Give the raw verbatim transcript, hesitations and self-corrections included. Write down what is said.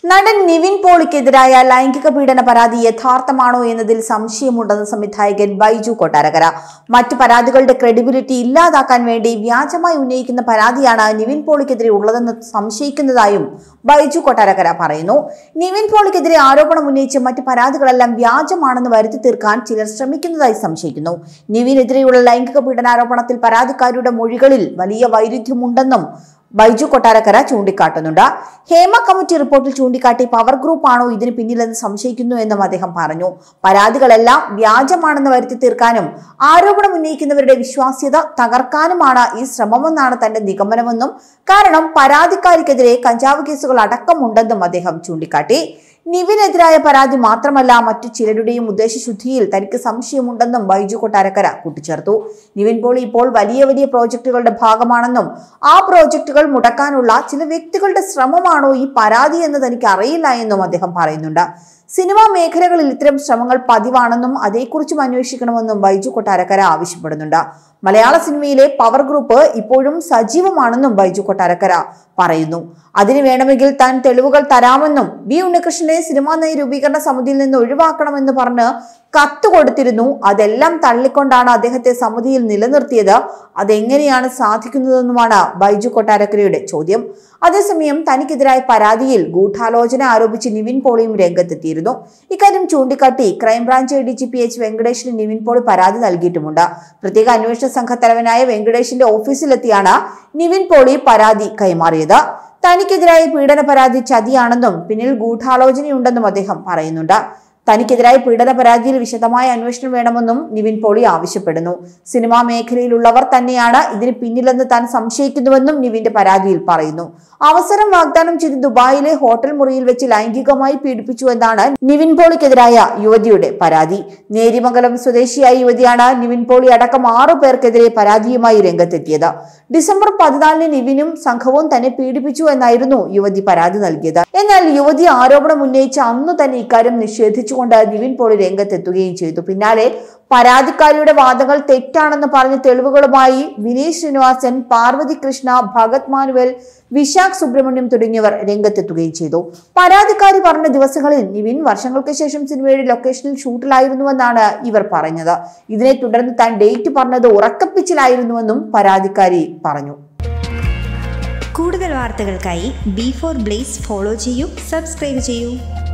നടൻ നിവിൻ പോളിക്കെതിരായ ലൈംഗിക പീഡന പരാതി യഥാർത്ഥമാണോ എന്നതിൽ സംശയമുണ്ടെന്ന് സംവിധായകൻ ബൈജു കൊട്ടാരക്കര. മറ്റു പരാതികളുടെ ക്രെഡിബിലിറ്റി ഇല്ലാതാക്കാൻ വേണ്ടി വ്യാജമായി ഉന്നയിക്കുന്ന പരാതിയാണ് നിവിൻ പോളിക്കെതിരെ ഉള്ളതെന്ന് സംശയിക്കുന്നതായും ബൈജു കൊട്ടാരക്കര പറയുന്നു. നിവിൻ പോളിക്കെതിരെ ആരോപണം ഉന്നയിച്ച് മറ്റ് പരാതികളെല്ലാം വ്യാജമാണെന്ന് വരുത്തി തീർക്കാൻ ചിലർ ശ്രമിക്കുന്നതായി സംശയിക്കുന്നു. നിവിനെതിരെയുള്ള ലൈംഗിക പീഡനാരോപണത്തിൽ പരാതിക്കാരിയുടെ മൊഴികളിൽ വലിയ വൈരുദ്ധ്യമുണ്ടെന്നും ബൈജു കൊട്ടാരക്കര ചൂണ്ടിക്കാട്ടുന്നുണ്ട്. ഹേമ കമ്മിറ്റി റിപ്പോർട്ടിൽ ചൂണ്ടിക്കാട്ടി പവർ ഗ്രൂപ്പ് ആണോ ഇതിന് പിന്നിലെന്ന് സംശയിക്കുന്നു എന്നും അദ്ദേഹം പറഞ്ഞു. പരാതികളെല്ലാം വ്യാജമാണെന്ന് വരുത്തി തീർക്കാനും ആരോപണം ഉന്നയിക്കുന്നവരുടെ വിശ്വാസ്യത തകർക്കാനുമാണ് ഈ ശ്രമമെന്നാണ് തന്റെ നിഗമനമെന്നും, കാരണം പരാതിക്കാരിക്കെതിരെ കഞ്ചാവ് കേസുകൾ അടക്കമുണ്ടെന്നും അദ്ദേഹം ചൂണ്ടിക്കാട്ടി. നിവിനെതിരായ പരാതി മാത്രമല്ല, മറ്റു ചിലരുടെയും ഉദ്ദേശശുദ്ധിയിൽ തനിക്ക് സംശയമുണ്ടെന്നും ബൈജു കൊട്ടാരക്കര കൂട്ടിച്ചേർത്തു. നിവിൻ പോളി ഇപ്പോൾ വലിയ വലിയ പ്രോജക്ടുകളുടെ ഭാഗമാണെന്നും ആ പ്രോജക്ടുകൾ മുടക്കാനുള്ള ചില വ്യക്തികളുടെ ശ്രമമാണോ ഈ പരാതി എന്ന് തനിക്ക് അറിയില്ല എന്നും അദ്ദേഹം പറയുന്നുണ്ട്. സിനിമാ മേഖലകളിൽ ഇത്തരം ശ്രമങ്ങൾ പതിവാണെന്നും അതേക്കുറിച്ചും അന്വേഷിക്കണമെന്നും ബൈജു കൊട്ടാരക്കര ആവശ്യപ്പെടുന്നുണ്ട്. മലയാള സിനിമയിലെ പവർ ഗ്രൂപ്പ് ഇപ്പോഴും സജീവമാണെന്നും ബൈജു കൊട്ടാരക്കര പറയുന്നു. അതിന് വേണമെങ്കിൽ താൻ തെളിവുകൾ തരാമെന്നും ബി ഉണ്ണികൃഷ്ണനെ സിനിമാ നയ രൂപീകരണ സമിതിയിൽ നിന്ന് ഒഴിവാക്കണമെന്ന് പറഞ്ഞ് കത്ത് കൊടുത്തിരുന്നു. അതെല്ലാം തള്ളിക്കൊണ്ടാണ് അദ്ദേഹത്തെ സമിതിയിൽ നിലനിർത്തിയത്. അതെങ്ങനെയാണ് സാധിക്കുന്നതെന്നുമാണ് ബൈജു കൊട്ടാരക്കരയുടെ ചോദ്യം. അതേസമയം തനിക്കെതിരായ പരാതിയിൽ ഗൂഢാലോചന ആരോപിച്ച് നിവിൻ പോളിയും രംഗത്തെത്തിയിരുന്നു. ഇക്കാര്യം ചൂണ്ടിക്കാട്ടി crime branch A D G P H വെങ്കടേഷിന് നിവിൻ പോളി പരാതി നൽകിയിട്ടുമുണ്ട്. പ്രത്യേക അന്വേഷണ സംഘത്തലവനായ വെങ്കടേഷിന്റെ ഓഫീസിലെത്തിയാണ് നിവിൻ പോളി പരാതി കൈമാറിയത്. തനിക്കെതിരായ പീഡന പരാതി ചതിയാണെന്നും പിന്നിൽ ഗൂഢാലോചനയുണ്ടെന്നും അദ്ദേഹം പറയുന്നുണ്ട്. തനിക്കെതിരായ പീഡന പരാതിയിൽ വിശദമായ അന്വേഷണം വേണമെന്നും നിവിൻ പോളി ആവശ്യപ്പെടുന്നു. സിനിമാ മേഖലയിലുള്ളവർ തന്നെയാണ് ഇതിന് പിന്നിലെന്ന് താൻ സംശയിക്കുന്നുവെന്നും നിവിന്റെ പരാതിയിൽ പറയുന്നു. അവസരം വാഗ്ദാനം ചെയ്ത് ദുബായിലെ ഹോട്ടൽ മുറിയിൽ വെച്ച് ലൈംഗികമായി പീഡിപ്പിച്ചു എന്നാണ് നിവിൻ പോളിക്കെതിരായ യുവതിയുടെ പരാതി. നേരിമംഗലം സ്വദേശിയായ യുവതിയാണ് നിവിൻ പോളി അടക്കം ആറു പേർക്കെതിരെ പരാതിയുമായി രംഗത്തെത്തിയത്. ഡിസംബർ പതിനാലിന് നിവിനും സംഘവും തന്നെ പീഡിപ്പിച്ചു എന്നായിരുന്നു യുവതി പരാതി നൽകിയത്. എന്നാൽ യുവതി ആരോപണം ഉന്നയിച്ച അന്നു തന്നെ ഇക്കാര്യം നിഷേധിച്ചു കൊണ്ട് നിവിൻ പോളി രംഗത്തെത്തുകയും ചെയ്തു. പിന്നാലെ പരാതിക്കാരിയുടെ വാദങ്ങൾ തെറ്റാണെന്ന് പറഞ്ഞ തെളിവുകളുമായി വിനീത് ശ്രീനിവാസൻ, പാർവതി കൃഷ്ണ, ഭഗത് മാനുവൽ, വിശാഖ് സുബ്രഹ്മണ്യം തുടങ്ങിയവർ രംഗത്തെത്തുകയും ചെയ്തു. പരാതിക്കാരി പറഞ്ഞ ദിവസങ്ങളിൽ നിവിൻ വർഷങ്ങൾക്ക് ശേഷം സിനിമയുടെ ലൊക്കേഷനിൽ ഷൂട്ടിലായിരുന്നുവെന്നാണ് ഇവർ പറഞ്ഞത്. ഇതിനെ തുടർന്ന് താൻ ഡേറ്റ് പറഞ്ഞത് ഉറക്കപ്പിച്ചിലായിരുന്നുവെന്നും പരാതിക്കാരി പറഞ്ഞു. കൂടുതൽ വാർത്തകൾക്കായി ബി ഫോർ ബ്ലേസ് ഫോളോ ചെയ്യൂ, സബ്സ്ക്രൈബ് ചെയ്യൂ.